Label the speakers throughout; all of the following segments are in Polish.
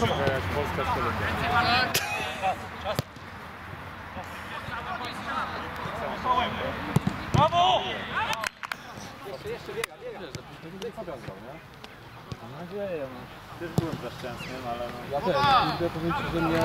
Speaker 1: jak Polska w telewizji.
Speaker 2: Brawo!
Speaker 1: Jeszcze biega. Mam nadzieję, no. Też byłem zaszczęsnym, ale no. Ja też, idę powiedzieć, że mnie...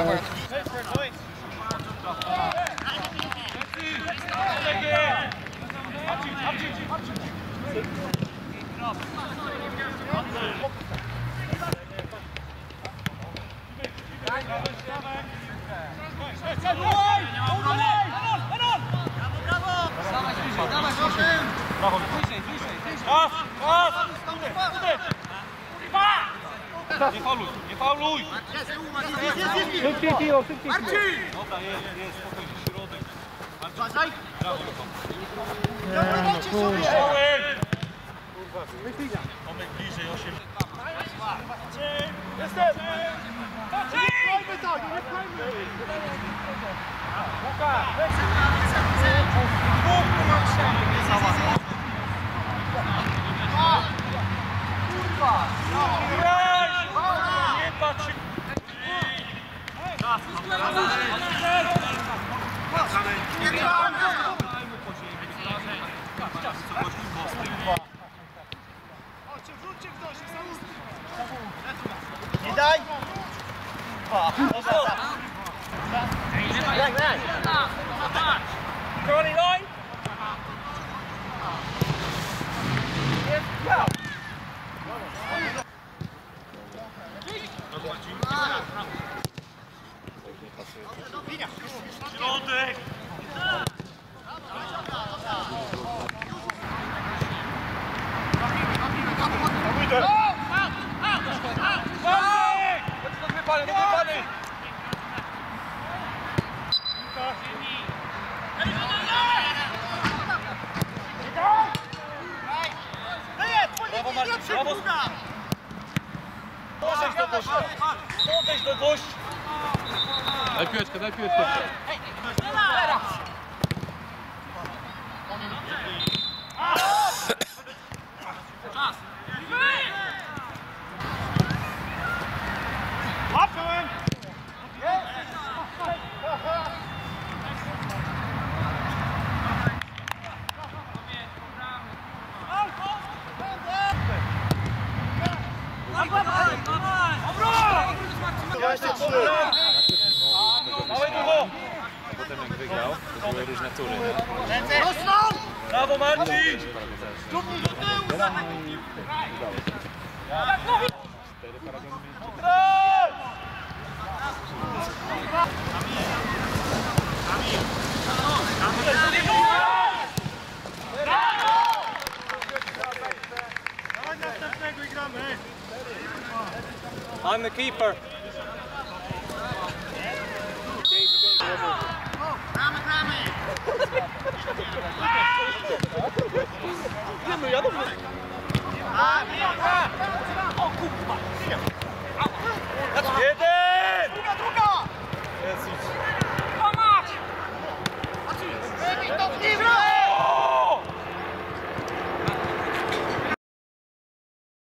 Speaker 2: Nie fauluj, nie fauluj!
Speaker 1: Szybciej, Tio, szybciej!
Speaker 2: Dobra, jest, spokojnie, środek.
Speaker 3: Uważaj!
Speaker 2: Brawo, Tomek bliżej, 8.
Speaker 3: Jestem! Nie pchajmy tak, nie pchajmy! Łukasz! Kurwa!
Speaker 2: Nie patrz!
Speaker 3: Wróćcie ktoś, nie daj!
Speaker 2: Broni line! Środek! Brawo Marcin, brawo! Podejdź do gości!
Speaker 1: Daj piłeczkę.
Speaker 2: Łapałem! Dawaj długo!
Speaker 1: Potem jak wygrał, to były różne tury, nie?
Speaker 2: Brawo Marcin!
Speaker 3: I'm the keeper.